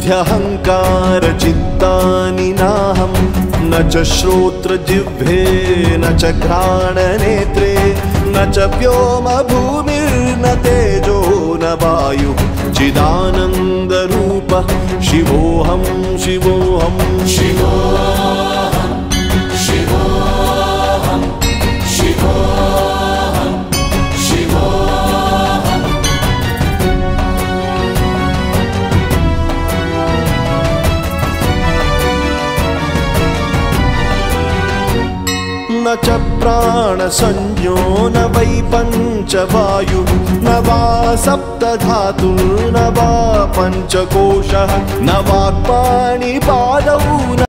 बुद्ध्यहङ्कारचित्तानि नाहं न च श्रोत्रजिह्वे न च घ्राणनेत्रे न च व्योम भूमिर्न तेजो न वायुः चिदानन्दरूपः शिवोऽहं शिवोऽहं शिवोऽहं शिवोऽहं शिवोऽहं शिवोऽहं। न च प्राणसंज्ञो न वै पञ्चवायुः न वा सप्तधातुर्न वा पञ्चकोशः न वाक्पाणिपादौ